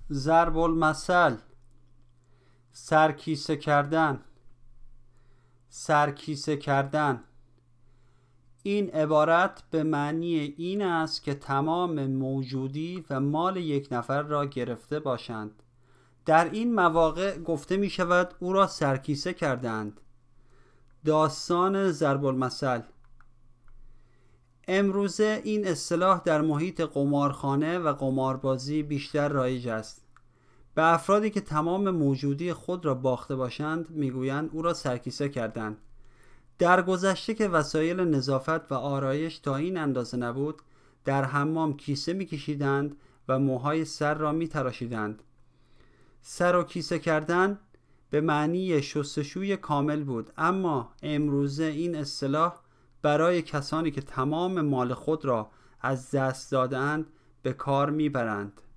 ضرب المثل، سرکیسه کردن، سرکیسه کردن. این عبارت به معنی این است که تمام موجودی و مال یک نفر را گرفته باشند. در این مواقع گفته می شود او را سرکیسه کردند. داستان ضرب المثل. امروزه این اصطلاح در محیط قمارخانه و قماربازی بیشتر رایج است. به افرادی که تمام موجودی خود را باخته باشند میگویند او را سرکیسه کردند. در گذشته که وسایل نظافت و آرایش تا این اندازه نبود، در حمام کیسه میکشیدند و موهای سر را میتراشیدند. سر و کیسه کردن به معنی شستشوی کامل بود، اما امروزه این اصطلاح برای کسانی که تمام مال خود را از دست دادند به کار میبرند.